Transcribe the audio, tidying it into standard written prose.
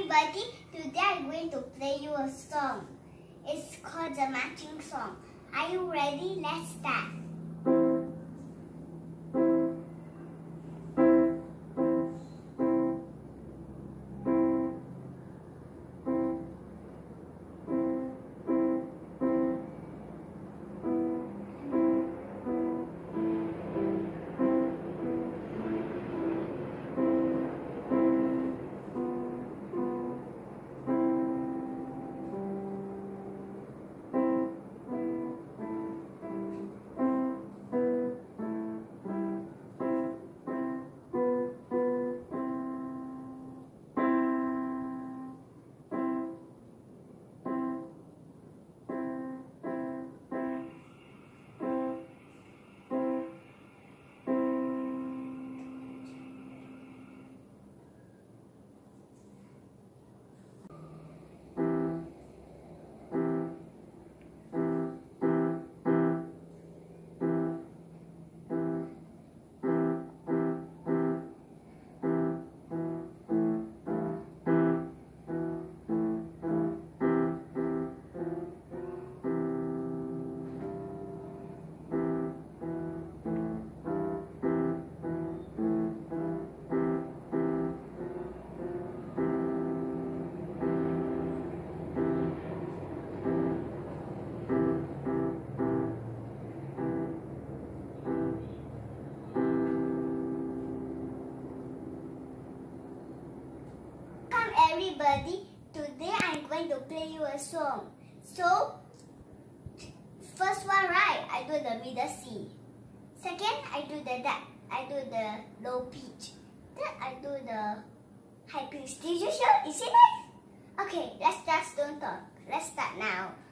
everybody, today I'm going to play you a song. It's called the matching song. Are you ready? Let's start. Everybody, today I'm going to play you a song. So, first one, right, I do the middle C. Second, I do the low pitch. Then I do the high pitch. Did you show? Is it nice? Okay, let's just don't talk. Let's start now.